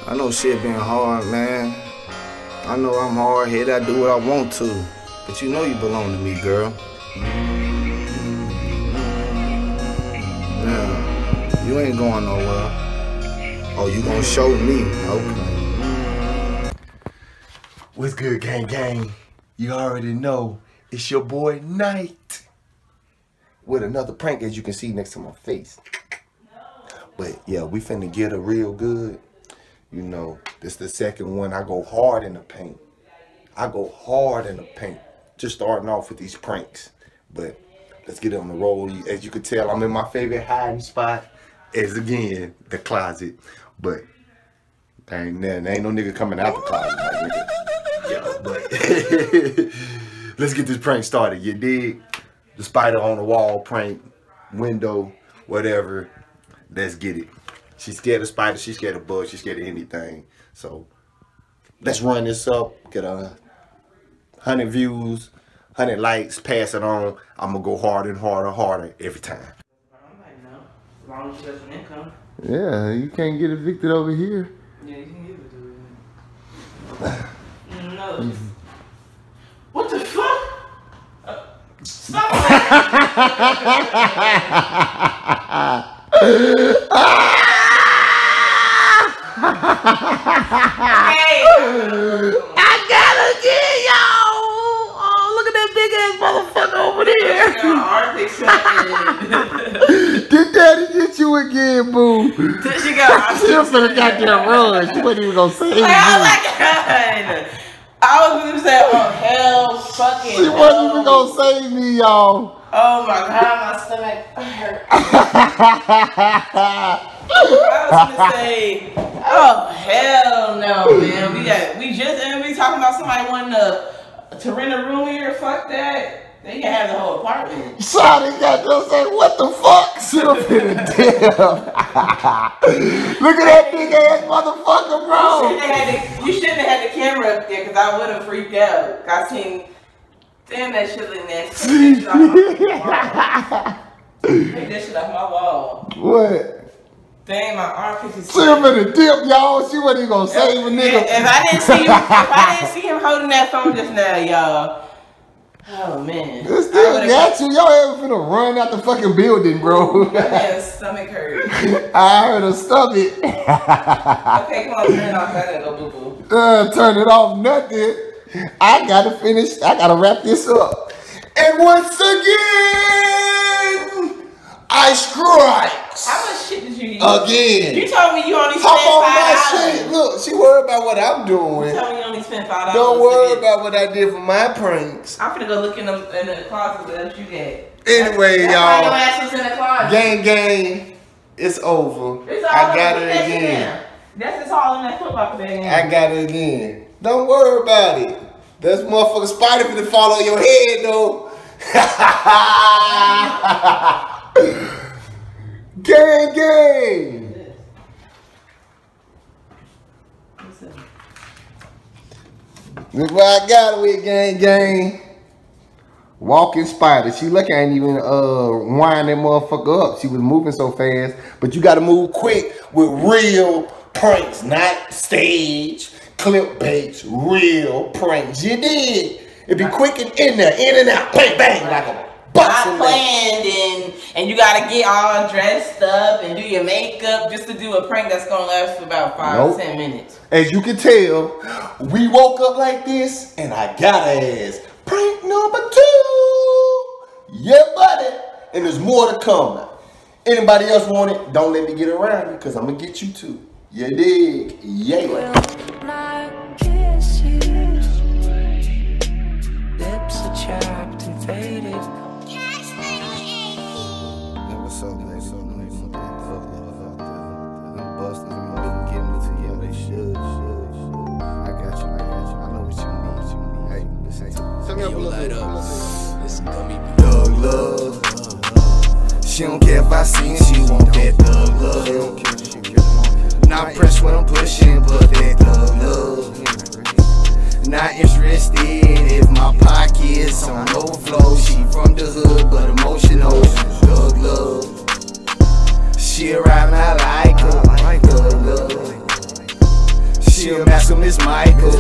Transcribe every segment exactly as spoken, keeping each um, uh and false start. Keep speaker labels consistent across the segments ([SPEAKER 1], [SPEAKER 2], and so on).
[SPEAKER 1] I know shit been hard, man. I know I'm hard-headed, I do what I want to. But you know you belong to me, girl. Yeah, you ain't going nowhere. Oh, you gonna show me? Okay.
[SPEAKER 2] What's good, gang gang? You already know, it's your boy Knight. With another prank, as you can see next to my face. But yeah, we finna get her real good. You know, this the second one. I go hard in the paint. I go hard in the paint. Just starting off with these pranks. But let's get on the roll. As you can tell, I'm in my favorite hiding spot. As again, the closet. But there ain't, there ain't no nigga coming out the closet. Like, nigga. Yeah, but let's get this prank started. You dig? The spider on the wall prank, window, whatever. Let's get it. She's scared of spiders, she's scared of bugs, she's scared of anything. So let's run this up, get a hundred views, hundred likes, pass it on. I'm gonna go harder and harder, harder every time.
[SPEAKER 3] I'm like, no. As long as you have some income.
[SPEAKER 2] Yeah, you can't get evicted over here.
[SPEAKER 3] Yeah, you can give it to her. No. Just... What the fuck? Uh, stop Hey.
[SPEAKER 2] I gotta get y'all. Oh, look at that big ass motherfucker over there. Did daddy get you again, boo?
[SPEAKER 3] She got.
[SPEAKER 2] She was finna goddamn run. She wasn't even gonna save you.
[SPEAKER 3] Oh my god. I was gonna say, oh hell, fucking.
[SPEAKER 2] She wasn't even gonna save me, y'all.
[SPEAKER 3] Oh my god, my stomach hurt. I was gonna say, oh hell no, man. We got, we just, and we talking about somebody wanting to, to rent a room here. Fuck that. They can have the whole apartment.
[SPEAKER 2] Shawty got just say, what the fuck? She done finna damn. Look at that big ass motherfucker, bro.
[SPEAKER 3] You shouldn't have had the, you shouldn't have had the camera up there because I would have freaked out. I seen, damn, that shit look nasty. Take that shit off my wall.
[SPEAKER 2] What?
[SPEAKER 3] Dang, my armpit is.
[SPEAKER 2] She done finna dip, y'all. She wasn't even gonna save a nigga.
[SPEAKER 3] If I didn't see him, if I didn't see him holding that phone just now, y'all. Oh man.
[SPEAKER 2] This still got you. Y'all ever finna run out the fucking building, bro?
[SPEAKER 3] My man's stomach hurt.
[SPEAKER 2] I heard her stomach.
[SPEAKER 3] Okay, come on, turn it off. I gotta go boo boo.
[SPEAKER 2] Uh, turn it off, nothing. I gotta finish. I gotta wrap this up. And once again, I strikes.
[SPEAKER 3] How much shit did you eat?
[SPEAKER 2] Again.
[SPEAKER 3] You told me you only spent
[SPEAKER 2] Hop on
[SPEAKER 3] five
[SPEAKER 2] my
[SPEAKER 3] dollars.
[SPEAKER 2] shit. Look, she worried about what I'm doing.
[SPEAKER 3] You told me you only spent five dollars.
[SPEAKER 2] Don't worry about what I did for my pranks.
[SPEAKER 3] I'm finna go look in the, in the closet that you get.
[SPEAKER 2] Anyway, y'all.
[SPEAKER 3] That's why your ass was in the closet.
[SPEAKER 2] Gang, gang. It's over.
[SPEAKER 3] It's all
[SPEAKER 2] I got
[SPEAKER 3] over.
[SPEAKER 2] it again.
[SPEAKER 3] That's just all in that football bag.
[SPEAKER 2] I got it again. Don't worry about it. That's motherfucking spider finna fall on your head, though. Gang, gang. Look what I got with gang, gang. Walking spider. She lucky I ain't even uh wind that motherfucker up. She was moving so fast. But you gotta move quick with real pranks, not stage, clip baits, real pranks. You did. It be quick and in there, in and out, bang, bang, like a
[SPEAKER 3] Not planned and and you gotta get all dressed up and do your makeup just to do a prank that's gonna last for about five
[SPEAKER 2] nope.
[SPEAKER 3] to ten minutes.
[SPEAKER 2] As you can tell, we woke up like this and I got her ass. Prank number two. Yeah, buddy. And there's more to come. Anybody else want it? Don't let me get around you because I'm gonna get you too. You dig? Yeah.
[SPEAKER 4] Lips are chapped and faded.
[SPEAKER 1] What's up, man? What's up, man? Fuck out there. Them busters ain't getting me to you. They should, should, should. I got you, I got you. I know what you need, what you need. Hey, listen, tell me up a little bit.
[SPEAKER 4] Listen, gummy.
[SPEAKER 1] Thug love. She don't care if I see she want that thug love. Not pressed when I'm pushing, but that thug love. Not interested if my pockets on overflow. She from the hood, but emotional. Thug love. She around, I like her. Thug love. She'll master Miss Michaels.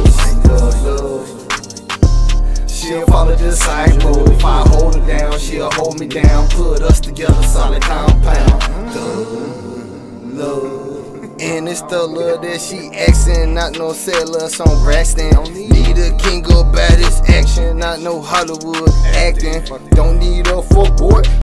[SPEAKER 1] She'll follow the disciple. If I hold her down, she'll hold me down. Put us together, solid compound. Thug love. And it's the love that she asking, not no settler on Braxton. Need a king of baddest action, not no Hollywood acting. Don't need a fuck boy.